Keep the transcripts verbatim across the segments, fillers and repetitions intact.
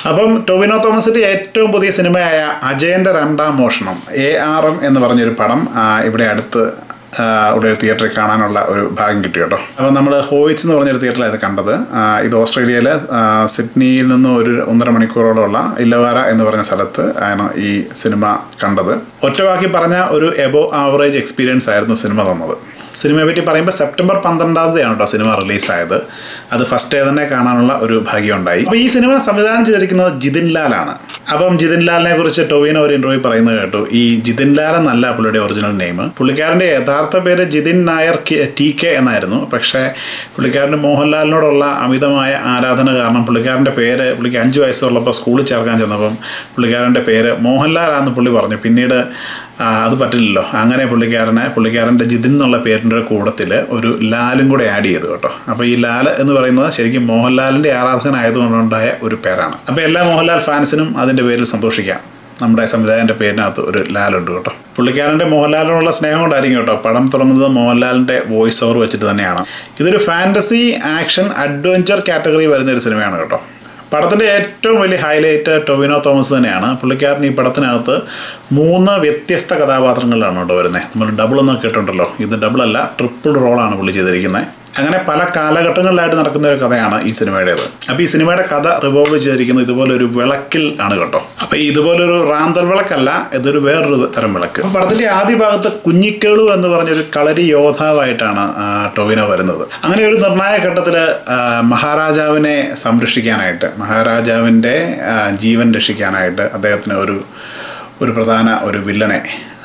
അപ്പം ടൊവിനോ തോമസിൻ്റെ ഏറ്റവും പുതിയ സിനിമയായ അജയൻ്റെ രണ്ടാം മോഷണം എ ആർ എം എന്ന് പറഞ്ഞൊരു പടം ഇവിടെ അടുത്ത് ഇവിടെ ഒരു തിയേറ്ററിൽ കാണാനുള്ള ഒരു ഭാഗ്യം കിട്ടി കേട്ടോ. അപ്പോൾ നമ്മൾ ഹോയിറ്റ്സ് എന്ന് പറഞ്ഞൊരു തിയേറ്ററിലാണ് ഇത് കണ്ടത്. ഇത് ഓസ്ട്രേലിയയിലെ സിഡ്നിയിൽ നിന്ന് ഒരു ഒന്നര മണിക്കൂറോളമുള്ള ഇല്ലവാര എന്ന് പറഞ്ഞ സ്ഥലത്ത് ആണ് ഈ സിനിമ കണ്ടത്. ഒറ്റവാക്കി പറഞ്ഞ ഒരു എബോ ആവറേജ് എക്സ്പീരിയൻസ് ആയിരുന്നു സിനിമ തന്നത്. സിനിമയെ പറ്റി പറയുമ്പോൾ സെപ്റ്റംബർ പന്ത്രണ്ടാം തീയതിയാണ് കേട്ടോ സിനിമ റിലീസായത്. അത് ഫസ്റ്റ് ഡേ തന്നെ കാണാനുള്ള ഒരു ഭാഗ്യം ഉണ്ടായി. അപ്പോൾ ഈ സിനിമ സംവിധാനം ചെയ്തിരിക്കുന്നത് ജിതിൻ ലാലാണ്. അപ്പം ജിതിൻ ലാലിനെ കുറിച്ച് ടൊവിനോ ഒരു ഇൻ്റർവ്യൂ പറയുന്നത് കേട്ടു. ഈ ജിതിൻ ലാൽ എന്നല്ല പുള്ളിയുടെ ഒറിജിനൽ നെയിം. പുള്ളിക്കാരൻ്റെ യഥാർത്ഥ പേര് ജിതിൻ നായർ ടി കെ എന്നായിരുന്നു. പക്ഷേ പുള്ളിക്കാരൻ്റെ മോഹൻലാലിനോടുള്ള അമിതമായ ആരാധന കാരണം പുള്ളിക്കാരൻ്റെ പേര് പുള്ളിക്ക് അഞ്ച് വയസ്സുള്ളപ്പോൾ സ്കൂളിൽ ചേർക്കാൻ ചെന്നപ്പം പുള്ളിക്കാരൻ്റെ പേര് മോഹൻലാലാണെന്ന് പുള്ളി പറഞ്ഞു. പിന്നീട് അത് പറ്റില്ലല്ലോ. അങ്ങനെ പുള്ളിക്കാരനെ പുള്ളിക്കാരൻ്റെ ജിതിൻ എന്നുള്ള പേരിൻ്റെ കൂടത്തിൽ ഒരു ലാലും കൂടെ ആഡ് ചെയ്തു കേട്ടോ. അപ്പോൾ ഈ ലാൽ എന്ന് പറയുന്നത് ശരിക്കും മോഹൻലാലിൻ്റെ ആരാധകനായതുകൊണ്ടുണ്ടായ ഒരു പേരാണ്. അപ്പോൾ എല്ലാ മോഹൻലാൽ ഫാൻസിനും അതിൻ്റെ പേരിൽ സന്തോഷിക്കാം. നമ്മുടെ സംവിധായകൻ്റെ പേരിനകത്ത് ഒരു ലാലുണ്ട് കേട്ടോ. പുള്ളിക്കാരൻ്റെ മോഹൻലാലിനോടുള്ള സ്നേഹം കൊണ്ടായിരിക്കും കേട്ടോ പടം തുടങ്ങുന്നത് മോഹൻലാലിൻ്റെ വോയിസ് ഓവർ വെച്ചിട്ട് തന്നെയാണ്. ഇതൊരു ഫാൻറ്റസി ആക്ഷൻ അഡ്വഞ്ചർ കാറ്റഗറി വരുന്ന ഒരു സിനിമയാണ് കേട്ടോ. പടത്തിൻ്റെ ഏറ്റവും വലിയ ഹൈലൈറ്റ് ടൊവിനോ തോമസ് തന്നെയാണ്. പുള്ളിക്കാരൻ ഈ പടത്തിനകത്ത് മൂന്ന് വ്യത്യസ്ത കഥാപാത്രങ്ങളിലാണ് കേട്ടോ വരുന്നത്. നമ്മൾ ഡബിൾ എന്നൊക്കെ കേട്ടിട്ടുണ്ടല്ലോ, ഇത് ഡബിളല്ല, ട്രിപ്പിൾ റോളാണ് പുള്ളി ചെയ്തിരിക്കുന്നത്. അങ്ങനെ പല കാലഘട്ടങ്ങളിലായിട്ട് നടക്കുന്ന ഒരു കഥയാണ് ഈ സിനിമയുടേത്. അപ്പോൾ ഈ സിനിമയുടെ കഥ റിവോൾവ് ചെയ്തിരിക്കുന്നത് ഇതുപോലൊരു വിളക്കിൽ ആണ് കേട്ടോ. അപ്പോൾ ഇതുപോലൊരു റാന്തൽ വിളക്കല്ല, ഇതൊരു വേറൊരു തരം വിളക്ക്. അപ്പോൾ പടത്തിൻ്റെ ആദ്യ ഭാഗത്ത് കുഞ്ഞിക്കേളു എന്ന് പറഞ്ഞൊരു കളരി യോദ്ധാവായിട്ടാണ് ടൊവിനോ വരുന്നത്. അങ്ങനെ ഒരു നിർണായക ഘട്ടത്തിൽ മഹാരാജാവിനെ സംരക്ഷിക്കാനായിട്ട്, മഹാരാജാവിൻ്റെ ജീവൻ രക്ഷിക്കാനായിട്ട് അദ്ദേഹത്തിന് ഒരു ഒരു പ്രധാന ഒരു വില്ലനെ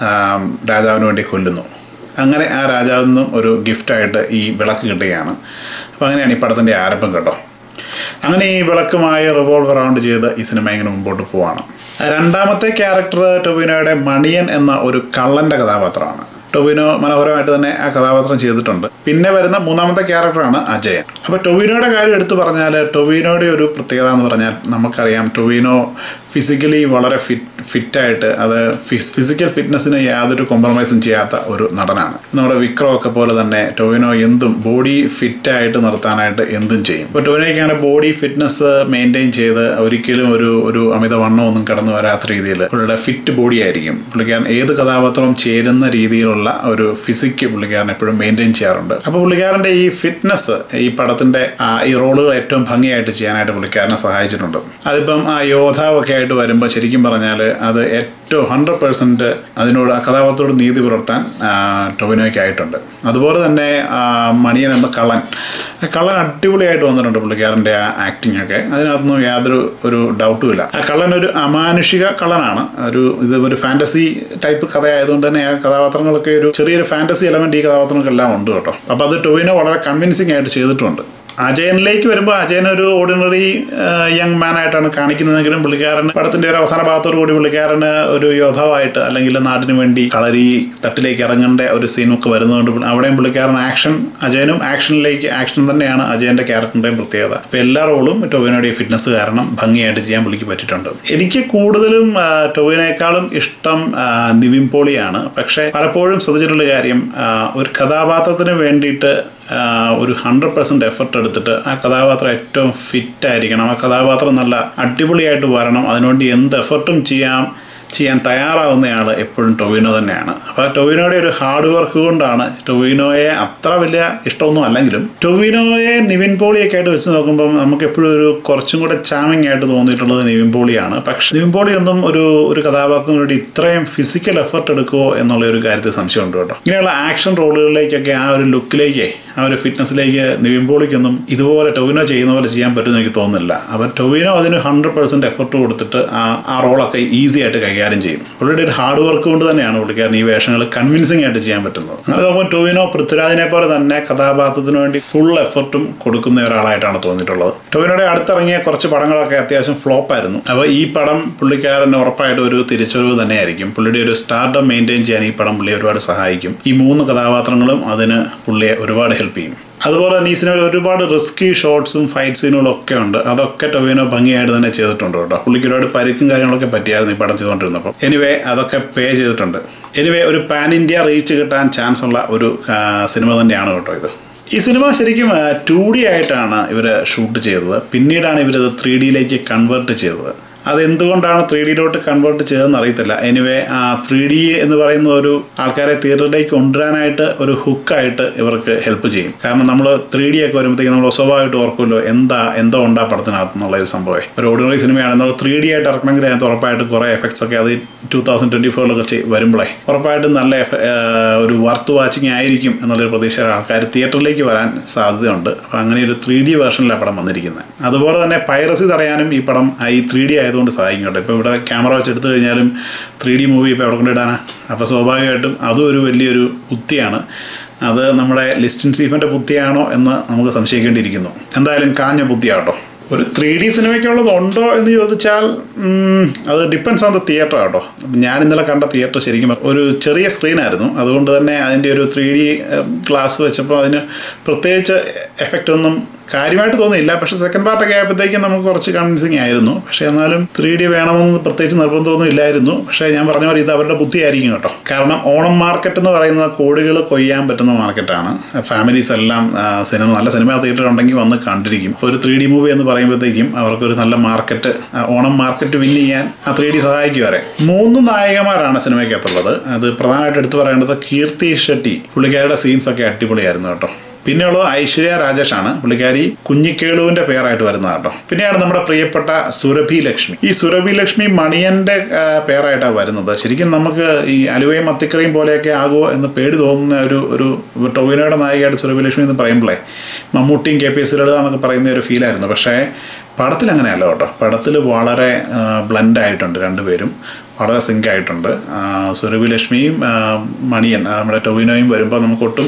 രാജാവിന് വേണ്ടി കൊല്ലുന്നു. അങ്ങനെ ആ രാജാവിൽ നിന്നും ഒരു ഗിഫ്റ്റായിട്ട് ഈ വിളക്ക് കിട്ടുകയാണ്. അപ്പോൾ അങ്ങനെയാണ് ഈ പടത്തിൻ്റെ ആരംഭം കേട്ടോ. അങ്ങനെ ഈ വിളക്കുമായി റിവോൾവ് അറൗണ്ട് ചെയ്ത് ഈ സിനിമ ഇങ്ങനെ മുമ്പോട്ട് പോവാണ്. രണ്ടാമത്തെ ക്യാരക്ടർ ടൊവിനോയുടെ മണിയൻ എന്ന ഒരു കള്ളൻ്റെ കഥാപാത്രമാണ്. ടൊവിനോ മനോഹരമായിട്ട് തന്നെ ആ കഥാപാത്രം ചെയ്തിട്ടുണ്ട്. പിന്നെ വരുന്ന മൂന്നാമത്തെ ക്യാരക്ടറാണ് അജയൻ. അപ്പോൾ ടൊവിനോയുടെ കാര്യം എടുത്തു പറഞ്ഞാൽ ടൊവിനോയുടെ ഒരു പ്രത്യേകത എന്ന് പറഞ്ഞാൽ നമുക്കറിയാം ടൊവിനോ ഫിസിക്കലി വളരെ ഫിറ്റ് ഫിറ്റായിട്ട് അത് ഫിസിക്കൽ ഫിറ്റ്നസ്സിന് യാതൊരു കോംപ്രമൈസും ചെയ്യാത്ത ഒരു നടനാണ്. നമ്മുടെ വിക്രമൊക്കെ പോലെ തന്നെ ടൊവിനോ എന്തും ബോഡി ഫിറ്റായിട്ട് നിർത്താനായിട്ട് എന്തും ചെയ്യും. ഇപ്പോൾ ടൊവിനോയ്ക്കാണ് ബോഡി ഫിറ്റ്നസ് മെയിൻറ്റെയിൻ ചെയ്ത് ഒരിക്കലും ഒരു ഒരു അമിതവണ്ണം ഒന്നും കടന്നു വരാത്ത രീതിയിൽ പുള്ളിയുടെ ഫിറ്റ് ബോഡി ആയിരിക്കും. പുള്ളിക്കാരൻ ഏത് കഥാപാത്രവും ചേരുന്ന രീതിയിലുള്ള ഒരു ഫിസിക്ക് പുള്ളിക്കാരൻ എപ്പോഴും മെയിൻറ്റെയിൻ ചെയ്യാറുണ്ട്. അപ്പോൾ പുള്ളിക്കാരൻ്റെ ഈ ഫിറ്റ്നസ് ഈ പടത്തിൻ്റെ ഈ റോളുകൾ ഏറ്റവും ഭംഗിയായിട്ട് ചെയ്യാനായിട്ട് പുള്ളിക്കാരനെ സഹായിച്ചിട്ടുണ്ട്. അതിപ്പം ആ യോദ്ധാവൊക്കെ ആയിട്ട് വരുമ്പോൾ ശരിക്കും പറഞ്ഞാൽ അത് ഏറ്റവും ഹൺഡ്രഡ് പെർസെൻറ്റ് അതിനോട് ആ കഥാപാത്രത്തോട് നീതി പുലർത്താൻ ടൊവിനോയ്ക്കായിട്ടുണ്ട്. അതുപോലെ തന്നെ മണിയൻ എന്ന കള്ളൻ കള്ളൻ അടിപൊളിയായിട്ട് വന്നിട്ടുണ്ട് പുള്ളിക്കാരൻ്റെ ആ ആക്ടിങ് ഒക്കെ. അതിനകത്തൊന്നും യാതൊരു ഒരു ഡൗട്ടും ഇല്ല. ആ കള്ളൻ ഒരു അമാനുഷിക കള്ളനാണ്. ഒരു ഇത് ഒരു ഫാൻറ്റസി ടൈപ്പ് കഥയായതുകൊണ്ട് തന്നെ ആ കഥാപാത്രങ്ങളൊക്കെ ഒരു ചെറിയൊരു ഫാൻറ്റസി എലമെൻറ്റ് ഈ കഥാപാത്രങ്ങൾക്കെല്ലാം ഉണ്ട് കേട്ടോ. അപ്പോൾ അത് ടൊവിനോ വളരെ കൺവിൻസിംഗ് ആയിട്ട് ചെയ്തിട്ടുണ്ട്. അജയനിലേക്ക് വരുമ്പോൾ അജയൻ ഒരു ഓർഡിനറി യങ് മാൻ ആയിട്ടാണ് കാണിക്കുന്നതെങ്കിലും പുള്ളിക്കാരൻ പടത്തിൻ്റെ ഒരു അവസാന ഭാഗത്തോടു കൂടി പുള്ളിക്കാരന് ഒരു യോദ്ധാവായിട്ട് അല്ലെങ്കിൽ നാടിന് വേണ്ടി കളരി തട്ടിലേക്ക് ഇറങ്ങേണ്ട ഒരു സീനൊക്കെ വരുന്നതുകൊണ്ട് അവിടെയും പുള്ളിക്കാരൻ ആക്ഷൻ അജയനും ആക്ഷനിലേക്ക് ആക്ഷൻ തന്നെയാണ് അജയൻ്റെ ക്യാരക്ടറിൻ്റെയും പ്രത്യേകത. അപ്പോൾ എല്ലാ റോളും ടൊവിനോയുടെ ഫിറ്റ്നസ് കാരണം ഭംഗിയായിട്ട് ചെയ്യാൻ പുള്ളിക്ക് പറ്റിയിട്ടുണ്ട്. എനിക്ക് കൂടുതലും ടൊവിനോയെക്കാളും ഇഷ്ടം നിവിൻ പോളിയാണ്. പക്ഷേ പലപ്പോഴും ശ്രദ്ധിച്ചിട്ടുള്ള കാര്യം ഒരു കഥാപാത്രത്തിന് വേണ്ടിയിട്ട് ഒരു ഹൺഡ്രഡ് പെർസെൻറ്റ് എഫർട്ട് എടുത്തിട്ട് ആ കഥാപാത്രം ഏറ്റവും ഫിറ്റായിരിക്കണം, ആ കഥാപാത്രം നല്ല അടിപൊളിയായിട്ട് വരണം, അതിനുവേണ്ടി എന്ത് എഫർട്ടും ചെയ്യാം ചെയ്യാൻ തയ്യാറാവുന്നയാൾ എപ്പോഴും ടൊവിനോ തന്നെയാണ്. അപ്പോൾ ടൊവിനോയുടെ ഒരു ഹാർഡ് വർക്ക് കൊണ്ടാണ് ടൊവിനോയെ അത്ര വലിയ ഇഷ്ടമൊന്നും അല്ലെങ്കിലും ടൊവിനോയെ നിവിൻ പോളിയൊക്കെ ആയിട്ട് വെച്ച് നോക്കുമ്പോൾ നമുക്ക് എപ്പോഴും ഒരു കുറച്ചും കൂടെ ചാമിങ് ആയിട്ട് തോന്നിയിട്ടുള്ളത് നിവിൻ പോളിയാണ്. പക്ഷേ നിവിൻ പോളി ഒന്നും ഒരു ഒരു കഥാപാത്രത്തിന് വേണ്ടി ഇത്രയും ഫിസിക്കൽ എഫർട്ട് എടുക്കുമോ എന്നുള്ള ഒരു കാര്യത്തിൽ സംശയമുണ്ട് കേട്ടോ. ഇങ്ങനെയുള്ള ആക്ഷൻ റോളുകളിലേക്കൊക്കെ ആ ഒരു ലുക്കിലേക്ക് ആ ഒരു ഫിറ്റ്നസ്സിലേക്ക് നിവിൻ പോളിക്കൊന്നും ഇതുപോലെ ടൊവിനോ ചെയ്യുന്ന പോലെ ചെയ്യാൻ പറ്റുമെന്ന് എനിക്ക് തോന്നുന്നില്ല. അപ്പോൾ ടൊവിനോ അതിന് ഹൺഡ്രഡ് പെർസെൻറ്റ് എഫർട്ട് കൊടുത്തിട്ട് ആ ആ റോളൊക്കെ ഈസി ആയിട്ട് കൈകാര്യം ചെയ്യും. പുള്ളിയുടെ ഒരു ഹാർഡ് വർക്ക് കൊണ്ട് തന്നെയാണ് പുള്ളിക്കാരൻ ഈ വേഷങ്ങൾ കൺവിൻസിംഗ് ആയിട്ട് ചെയ്യാൻ പറ്റുന്നത്. അത് നോക്കുമ്പോൾ ടൊവിനോ പൃഥ്വിരാജിനെ പോലെ തന്നെ കഥാപാത്രത്തിന് വേണ്ടി ഫുൾ എഫർട്ടും കൊടുക്കുന്ന ഒരാളായിട്ടാണ് തോന്നിയിട്ടുള്ളത്. ടൊവിനോയുടെ അടുത്തിറങ്ങിയ കുറച്ച് പടങ്ങളൊക്കെ അത്യാവശ്യം ഫ്ലോപ്പായിരുന്നു. അപ്പോൾ ഈ പടം പുള്ളിക്കാരന് ഉറപ്പായിട്ട് ഒരു തിരിച്ചറിവ് തന്നെയായിരിക്കും. പുള്ളിയുടെ ഒരു സ്റ്റാർഡം മെയിൻറ്റെയിൻ ചെയ്യാൻ ഈ പടം പുള്ളിയെ ഒരുപാട് സഹായിക്കും. ഈ മൂന്ന് കഥാപാത്രങ്ങളും അതിന് പുള്ളിയെ ഒരുപാട് ഹെൽപ്പ് ചെയ്യും. അതുപോലെ തന്നെ ഈ സിനിമയിൽ ഒരുപാട് റിസ്കി ഷോട്ട്സും ഫൈറ്റ് സീനുകളും ഒക്കെ ഉണ്ട്. അതൊക്കെ ടൊവിനോ ഭംഗിയായിട്ട് തന്നെ ചെയ്തിട്ടുണ്ട് കേട്ടോ. പുള്ളിക്ക് ഒരുപാട് പരിക്കും കാര്യങ്ങളൊക്കെ പറ്റിയായിരുന്നു ഈ പടം ചെയ്തുകൊണ്ടിരുന്നപ്പോൾ. എനിവേ അതൊക്കെ പേ ചെയ്തിട്ടുണ്ട്. എനിവേ ഒരു പാൻ ഇന്ത്യ റീച്ച് കിട്ടാൻ ചാൻസ് ഉള്ള ഒരു സിനിമ തന്നെയാണ് കേട്ടോ ഇത്. ഈ സിനിമ ശരിക്കും ടു ഡി ആയിട്ടാണ് ഇവർ ഷൂട്ട് ചെയ്തത്. പിന്നീടാണ് ഇവരത് ത്രീ ഡിയിലേക്ക് കൺവേർട്ട് ചെയ്തത്. അതെന്തുകൊണ്ടാണ് ത്രീ ഡിയിലോട്ട് കൺവേർട്ട് ചെയ്തതെന്ന് അറിയത്തില്ല. എനിവേ ആ ത്രീ ഡി എന്ന് പറയുന്ന ഒരു ആൾക്കാരെ തിയേറ്ററിലേക്ക് കൊണ്ടുവരാനായിട്ട് ഒരു ഹുക്കായിട്ട് ഇവർക്ക് ഹെൽപ്പ് ചെയ്യും. കാരണം നമ്മൾ ത്രീ ഡി ഒക്കെ വരുമ്പോഴത്തേക്കും നമ്മൾ സ്വാഭാവികമായിട്ട് ഓർക്കുമല്ലോ എന്താ എന്തോ ഉണ്ടാ പടത്തിനകത്ത് എന്നുള്ള ഒരു സംഭവം. ഒരു ഓർഡിനറി സിനിമയാണ് നമ്മൾ ത്രീ ഡി ആയിട്ട് ഇറക്കണമെങ്കിൽ അതിനകത്ത് ഉറപ്പായിട്ടും കുറേ എഫക്ട്സ് ഒക്കെ അത് ടൂ തൗസൻഡ് ട്വൻറ്റി ഫോറിലൊക്കെ വരുമ്പോഴേ ഉറപ്പായിട്ടും നല്ല ഒരു വർത്ത് വാച്ചിങ് ആയിരിക്കും എന്നുള്ളൊരു പ്രതീക്ഷ ആൾക്കാർ തിയേറ്ററിലേക്ക് വരാൻ സാധ്യതയുണ്ട്. അപ്പോൾ അങ്ങനെ ഒരു ത്രീ ഡി വേർഷനിലാണ് പടം വന്നിരിക്കുന്നത്. അതുപോലെ തന്നെ പൈറസി തടയാനും ഈ പടം ഈ ത്രീ ഡി ആയതുകൊണ്ട് സഹായിക്കും കേട്ടോ. ഇപ്പോൾ ഇവിടെ ക്യാമറ വെച്ച് എടുത്തു കഴിഞ്ഞാലും ത്രീ ഡി മൂവി ഇപ്പോൾ എവിടെ കൊണ്ടിടാനാണ്? അപ്പോൾ സ്വാഭാവികമായിട്ടും അതും ഒരു വലിയൊരു ബുദ്ധിയാണ്. അത് നമ്മുടെ ലിസ്റ്റിൻ സ്റ്റീഫൻ്റെ ബുദ്ധിയാണോ എന്ന് നമുക്ക് സംശയിക്കേണ്ടിയിരിക്കുന്നു. എന്തായാലും കാഞ്ഞ ബുദ്ധിയാട്ടോ. ഒരു ത്രീ ഡി സിനിമയ്ക്കുള്ളതുണ്ടോ എന്ന് ചോദിച്ചാൽ അത് ഡിപ്പെൻസ് ഓൺ ദ തിയേറ്റർ കേട്ടോ. ഞാൻ ഇന്നലെ കണ്ട തിയേറ്റർ ശരിക്കും ഒരു ചെറിയ സ്ക്രീനായിരുന്നു. അതുകൊണ്ട് തന്നെ അതിൻ്റെ ഒരു ത്രീ ഡി ഗ്ലാസ് വെച്ചപ്പോൾ അതിന് പ്രത്യേകിച്ച് എഫക്റ്റ് ഒന്നും കാര്യമായിട്ട് തോന്നിയില്ല. പക്ഷേ സെക്കൻഡ് പാർട്ടൊക്കെ ആയപ്പോഴത്തേക്കും നമുക്ക് കുറച്ച് കൺവിൻസിങ് ആയിരുന്നു. പക്ഷേ എന്നാലും ത്രീ ഡി വേണമെന്ന് പ്രത്യേകിച്ച് നിർബന്ധമൊന്നും ഇല്ലായിരുന്നു. പക്ഷേ ഞാൻ പറഞ്ഞ പോലെ ഇത് അവരുടെ ബുദ്ധിയായിരിക്കും കേട്ടോ. കാരണം ഓണം മാർക്കറ്റ് എന്ന് പറയുന്നത് കോടികൾ കൊയ്യാൻ പറ്റുന്ന മാർക്കറ്റാണ്. ഫാമിലീസ് എല്ലാം സിനിമ നല്ല സിനിമ തിയേറ്റർ ഉണ്ടെങ്കിൽ വന്ന് കണ്ടിരിക്കും. ഒരു ത്രീ ഡി മൂവി എന്ന് പറയുമ്പോഴത്തേക്കും അവർക്കൊരു നല്ല മാർക്കറ്റ്, ഓണം മാർക്കറ്റ് വിൻ ചെയ്യാൻ ആ ത്രീ ഡി സഹായിക്കും വരെ. മൂന്ന് നായകന്മാരാണ് സിനിമയ്ക്കകത്തുള്ളത്. അത് പ്രധാനമായിട്ട് എടുത്തു പറയേണ്ടത് കീർത്തി ഷെട്ടി. പുള്ളിക്കാരുടെ സീൻസൊക്കെ അടിപൊളിയായിരുന്നു കേട്ടോ. പിന്നെയുള്ളത് ഐശ്വര്യ രാജേഷാണ്. പുള്ളിക്കാരി കുഞ്ഞിക്കേളുവിൻ്റെ പേരായിട്ട് വരുന്നത് കേട്ടോ. പിന്നെയാണ് നമ്മുടെ പ്രിയപ്പെട്ട സുരഭി ലക്ഷ്മി. ഈ സുരഭി ലക്ഷ്മി മണിയൻ്റെ പേരായിട്ടാണ് വരുന്നത്. ശരിക്കും നമുക്ക് ഈ അലുവയും മത്തിക്കറിയും പോലെയൊക്കെ ആകുമോ എന്ന് പേടി തോന്നുന്ന ഒരു ഒരു ടൊവിനോയുടെ നായികയായിട്ട് സുരഭി ലക്ഷ്മി എന്ന് പറയുമ്പോഴേ മമ്മൂട്ടിയും കെ പി എസ് ലളിത എന്നൊക്കെ പറയുന്ന ഒരു ഫീലായിരുന്നു. പക്ഷേ പടത്തിൽ അങ്ങനെയല്ല കേട്ടോ. പടത്തിൽ വളരെ ബ്ലെൻഡായിട്ടുണ്ട്, രണ്ടുപേരും വളരെ സിങ്ക് ആയിട്ടുണ്ട്. സുരഭി ലക്ഷ്മിയും മണിയൻ നമ്മുടെ ടൊവിനോയും വരുമ്പോൾ നമുക്കൊട്ടും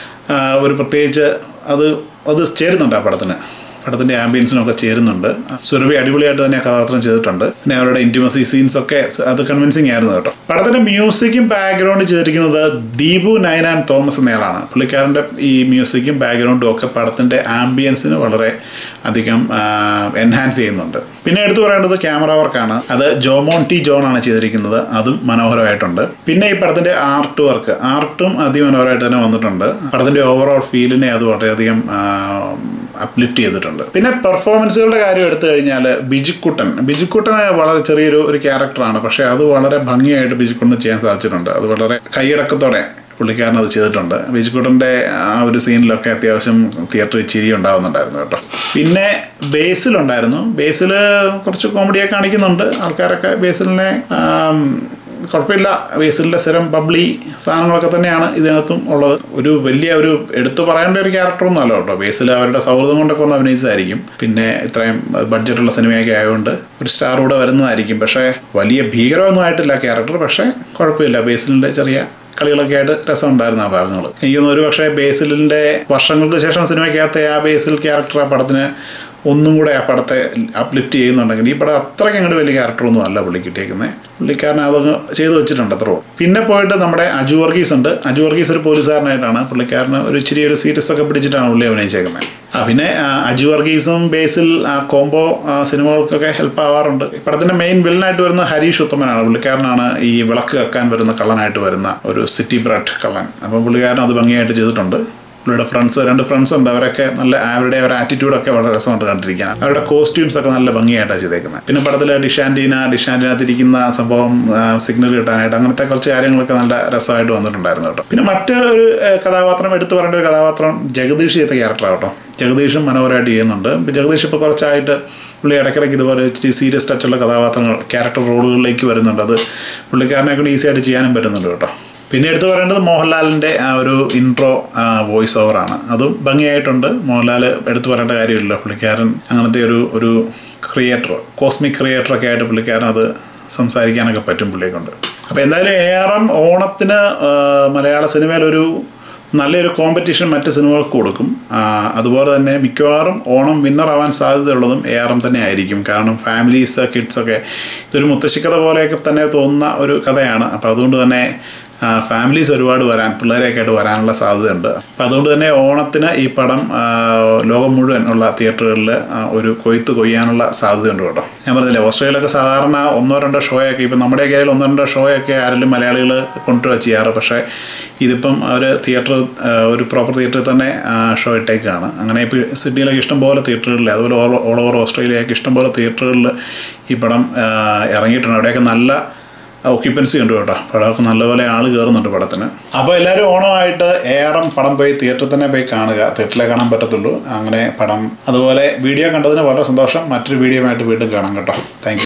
ഒരു പ്രത്യേകിച്ച് അത് അത് ചേരുന്നുണ്ട് ആ പടത്തിന്. പടത്തിൻ്റെ ആംബിയൻസിനൊക്കെ ചേരുന്നുണ്ട്. സുരഭി അടിപൊളിയായിട്ട് തന്നെ കഥാപാത്രം ചെയ്തിട്ടുണ്ട്. പിന്നെ അവരുടെ ഇൻറ്റിമസി സീൻസൊക്കെ അത് കൺവിൻസിങ് ആയിരുന്നു കേട്ടോ. പടത്തിൻ്റെ മ്യൂസിക്കും ബാക്ക്ഗ്രൗണ്ട് ചെയ്തിരിക്കുന്നത് ദീപു നയനാൻ തോമസ് എന്നയാളാണ്. പുള്ളിക്കാരൻ്റെ ഈ മ്യൂസിക്കും ബാക്ക്ഗ്രൗണ്ടും ഒക്കെ പടത്തിൻ്റെ ആംബിയൻസിന് വളരെ അധികം എൻഹാൻസ് ചെയ്യുന്നുണ്ട്. പിന്നെ എടുത്തു പറയേണ്ടത് ക്യാമറ വർക്കാണ്. അത് ജോമോൺ ടി ജോൺ ആണ് ചെയ്തിരിക്കുന്നത്. അതും മനോഹരമായിട്ടുണ്ട്. പിന്നെ ഈ പടത്തിൻ്റെ ആർട്ട് വർക്ക് ആർട്ടും അതിമനോഹരമായിട്ട് തന്നെ വന്നിട്ടുണ്ട്. പടത്തിൻ്റെ ഓവറോൾ ഫീലിനെ അത് വളരെയധികം അപ്ലിഫ്റ്റ് ചെയ്തിട്ടുണ്ട്. പിന്നെ പെർഫോമൻസുകളുടെ കാര്യം എടുത്തു കഴിഞ്ഞാൽ ബിജുക്കുട്ടൻ ബിജുക്കുട്ടന് വളരെ ചെറിയൊരു ഒരു ക്യാരക്ടറാണ്. പക്ഷേ അത് വളരെ ഭംഗിയായിട്ട് ബിജുക്കുട്ടന് ചെയ്യാൻ സാധിച്ചിട്ടുണ്ട്. അത് വളരെ കൈയടക്കത്തോടെ പുള്ളിക്കാരൻ അത് ചെയ്തിട്ടുണ്ട്. ബിജുക്കുട്ടൻ്റെ ആ ഒരു സീനിലൊക്കെ അത്യാവശ്യം തിയേറ്ററിൽ ചിരി ഉണ്ടാകുന്നുണ്ടായിരുന്നു കേട്ടോ. പിന്നെ ബേസിലുണ്ടായിരുന്നു. ബേസിൽ കുറച്ച് കോമഡിയൊക്കെ കാണിക്കുന്നുണ്ട് ആൾക്കാരൊക്കെ. ബേസിലിനെ കുഴപ്പമില്ല. ബേസിലിൻ്റെ സ്ഥിരം ബബ്ലി സാധനങ്ങളൊക്കെ തന്നെയാണ് ഇതിനകത്തും ഉള്ളത്. ഒരു വലിയ ഒരു എടുത്തു പറയേണ്ട ഒരു ക്യാരക്ടറൊന്നും അല്ല കേട്ടോ. ബേസിൽ അവരുടെ സൗഹൃദം കൊണ്ടൊക്കെ ഒന്ന് അഭിനയിച്ചതായിരിക്കും. പിന്നെ ഇത്രയും ബഡ്ജറ്റുള്ള സിനിമയൊക്കെ ആയതുകൊണ്ട് ഒരു സ്റ്റാർ കൂടെ വരുന്നതായിരിക്കും. പക്ഷേ വലിയ ഭീകരമൊന്നും ആയിട്ടില്ല ക്യാരക്ടർ. പക്ഷേ കുഴപ്പമില്ല. ബേസിലിൻ്റെ ചെറിയ കളികളൊക്കെ ആയിട്ട് രസമുണ്ടായിരുന്നു ആ ഭാഗങ്ങൾ. എനിക്കൊന്നും ഒരു പക്ഷേ ബേസിലിൻ്റെ വർഷങ്ങൾക്ക് ശേഷം സിനിമയ്ക്കകത്തെ ആ ബേസിൽ ക്യാരക്ടർ ആ പടത്തിന് ഒന്നും കൂടെ ആ പടത്തെ അപ്ലിഫ്റ്റ് ചെയ്യുന്നുണ്ടെങ്കിൽ ഈ പടം അത്രയ്ക്ക് അങ്ങോട്ട് വലിയ ക്യാരക്ടറൊന്നും അല്ല പുള്ളി കിട്ടിയേക്കുന്നത്. പുള്ളിക്കാരനെ അതൊന്ന് ചെയ്തു വെച്ചിട്ടുണ്ട് അത്രോ. പിന്നെ പോയിട്ട് നമ്മുടെ അജു വർഗീസ് ഉണ്ട്. അജു വർഗീസ് ഒരു പോലീസുകാരനായിട്ടാണ്. പുള്ളിക്കാരന് ഒരു ഇച്ചിരി ഒരു സീരിയസ് ഒക്കെ പിടിച്ചിട്ടാണ് പുള്ളി അഭിനയിച്ചേക്കുന്നത്. ആ പിന്നെ അജു വർഗീസും ബേസിൽ ആ കോംബോ സിനിമകൾക്കൊക്കെ ഹെൽപ്പ് ആവാറുണ്ട്. പടത്തിൻ്റെ മെയിൻ വില്ലനായിട്ട് വരുന്ന ഹരീഷ് ഉത്തമനാണ്. പുള്ളിക്കാരനാണ് ഈ വിളക്ക് കക്കാൻ വരുന്ന കള്ളനായിട്ട് വരുന്ന ഒരു സിറ്റി ബ്രെഡ് കള്ളൻ. അപ്പം പുള്ളിക്കാരൻ അത് ഭംഗിയായിട്ട് ചെയ്തിട്ടുണ്ട്. പുള്ളിയുടെ ഫ്രണ്ട്സ് രണ്ട് ഫ്രണ്ട്സ് ഉണ്ട്. അവരൊക്കെ നല്ല അവരുടെ ഒരു ആറ്റിറ്റ്യൂഡൊക്കെ വളരെ രസമായിട്ട് കണ്ടിരിക്കാൻ. അവരുടെ കോസ്റ്റ്യൂംസ് ഒക്കെ നല്ല ഭംഗിയായിട്ടാണ് ചെയ്തേക്കുന്നത്. പിന്നെ പടത്തിൽ ഡിഷാൻറ്റീന ഡിഷാൻറ്റീനകത്തിരിക്കുന്ന സംഭവം സിഗ്നൽ കിട്ടാനായിട്ട് അങ്ങനത്തെ കുറച്ച് കാര്യങ്ങളൊക്കെ നല്ല രസമായിട്ട് വന്നിട്ടുണ്ടായിരുന്നു കേട്ടോ. പിന്നെ മറ്റൊരു കഥാപാത്രം എടുത്തു പറയേണ്ട ഒരു കഥാപാത്രം ജഗദീഷ് ചെയ്ത ക്യാരക്ടറാണ് കേട്ടോ. ജഗദീഷും മനോഹരമായിട്ട് ചെയ്യുന്നുണ്ട്. ഇപ്പോൾ ജഗദീഷ് ഇപ്പോൾ കുറച്ചായിട്ട് പുള്ളി ഇടയ്ക്കിടയ്ക്ക് ഇതുപോലെ ഇച്ചിരി സീരിയസ് ടച്ചുള്ള കഥാപാത്രങ്ങൾ ക്യാരക്ടർ റോളുകളിലേക്ക് വരുന്നുണ്ട്. അത് പുള്ളിക്കാരനെ കൊണ്ട് ഈസി ആയിട്ട് ചെയ്യാനും പറ്റുന്നുണ്ട് കേട്ടോ. പിന്നെ എടുത്തു പറയേണ്ടത് മോഹൻലാലിൻ്റെ ആ ഒരു ഇൻട്രോ വോയിസ് ഓവറാണ്. അതും ഭംഗിയായിട്ടുണ്ട്. മോഹൻലാൽ എടുത്തു പറയേണ്ട കാര്യമില്ലല്ലോ. പുള്ളിക്കാരൻ അങ്ങനത്തെ ഒരു ഒരു ക്രിയേറ്റർ കോസ്മിക് ക്രിയേറ്ററൊക്കെ ആയിട്ട് പുള്ളിക്കാരൻ അത് സംസാരിക്കാനൊക്കെ പറ്റും പുള്ളിയെ കൊണ്ട്. അപ്പോൾ എന്തായാലും എ ആർ എം ഓണത്തിന് മലയാള സിനിമയിലൊരു നല്ലൊരു കോമ്പറ്റീഷൻ മറ്റ് സിനിമകൾക്ക് കൊടുക്കും. അതുപോലെ തന്നെ മിക്കവാറും ഓണം വിന്നറാവാൻ സാധ്യതയുള്ളതും എ ആർ എം തന്നെ ആയിരിക്കും. കാരണം ഫാമിലീസ് കിഡ്സൊക്കെ ഇതൊരു മുത്തശ്ശിക്കഥ പോലെയൊക്കെ തന്നെ തോന്നുന്ന ഒരു കഥയാണ്. അപ്പോൾ അതുകൊണ്ട് തന്നെ ഫാമിലീസ് ഒരുപാട് വരാൻ പിള്ളേരെയൊക്കെ ആയിട്ട് വരാനുള്ള സാധ്യതയുണ്ട്. അപ്പം അതുകൊണ്ട് തന്നെ ഓണത്തിന് ഈ പടം ലോകം മുഴുവൻ ഉള്ള തിയേറ്ററുകളിൽ ഒരു കൊയ്ത്ത് കൊയ്യാനുള്ള സാധ്യതയുണ്ട് കേട്ടോ. ഞാൻ പറഞ്ഞില്ലേ, ഓസ്ട്രേലിയയിലൊക്കെ സാധാരണ ഒന്നോ രണ്ടോ ഷോയൊക്കെ ഇപ്പം നമ്മുടെ കയ്യിൽ ഒന്നോ രണ്ടോ ഷോയൊക്കെ ആരെങ്കിലും മലയാളികൾ കൊണ്ടുവരിക ചെയ്യാറ്. പക്ഷേ ഇതിപ്പം അവർ തിയേറ്റർ ഒരു പ്രോപ്പർ തിയേറ്ററിൽ തന്നെ ഷോ ഇട്ടേക്കാണ്. അങ്ങനെ ഇപ്പോൾ സിഡ്നിയിലൊക്കെ ഇഷ്ടംപോലെ തിയേറ്ററുകളിൽ, അതുപോലെ ഓൾ ഓൾ ഓവർ ഓസ്ട്രേലിയയൊക്കെ ഇഷ്ടംപോലെ തിയേറ്ററുകളിൽ ഈ പടം ഇറങ്ങിയിട്ടുണ്ട്. അവിടെയൊക്കെ നല്ല ഓക്യുപ്പൻസി ഉണ്ട് കേട്ടോ. പടമൊക്കെ നല്ലപോലെ ആൾ കയറുന്നുണ്ട് പടത്തിന്. അപ്പോൾ എല്ലാവരും ഓണമായിട്ട് എ ആർ എം പടം പോയി തിയേറ്ററിൽ തന്നെ പോയി കാണുക. തിയേറ്ററിലേ കാണാൻ പറ്റത്തുള്ളൂ. അങ്ങനെ പടം അതുപോലെ വീഡിയോ കണ്ടതിന് വളരെ സന്തോഷം. മറ്റൊരു വീഡിയോ ആയിട്ട് വീണ്ടും കാണാം കേട്ടോ. Thank U.